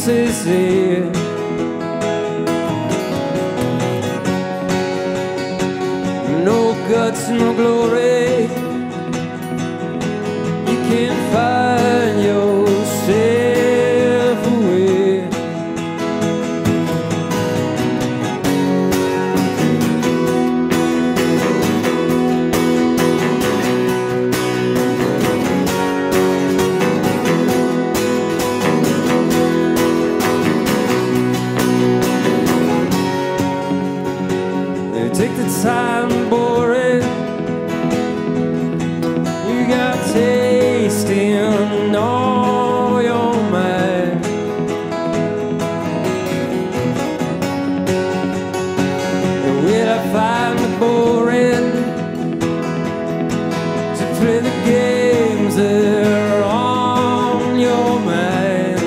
pieces here. No guts, no glory. You can't find yourself away. Take the time, boring. You got taste in all your mind. Will I find it boring to play the games that are on your mind?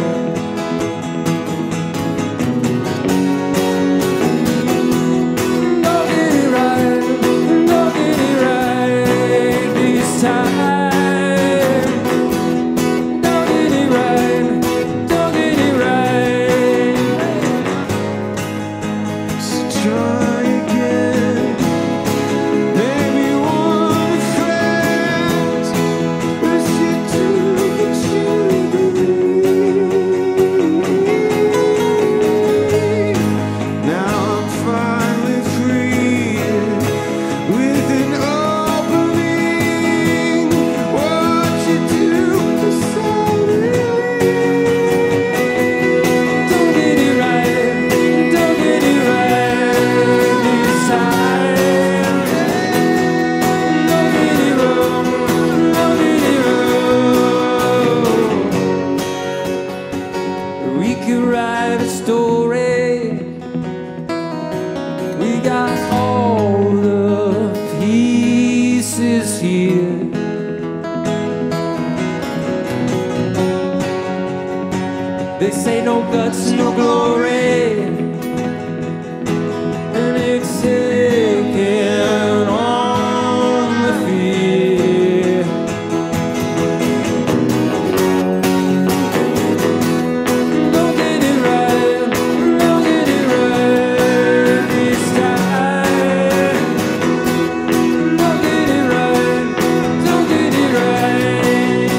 We could write a story. We got all the pieces here. They say no guts, no glory, and it's taken on the fear. Don't get it right, don't get it right this time. Don't get it right, don't get it right.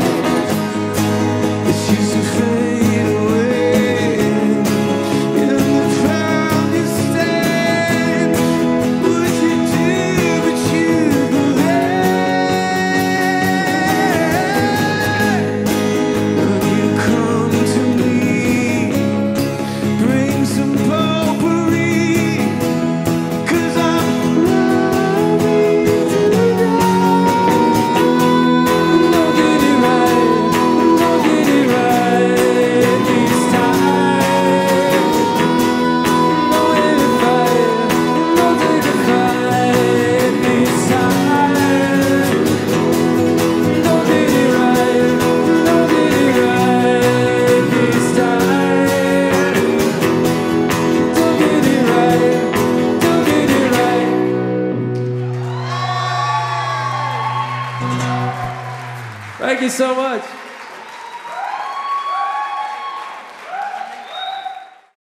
It's just a fade away in the ground you stand. What you do, but you go there. When you come to me, bring some potpourri, 'cause I'm ready to die. Don't get it right, don't get it right this time. Don't let it fight, don't take a fight this time. Don't get it right, don't get it right this time. Don't get it right, don't get it right. Thank you so much.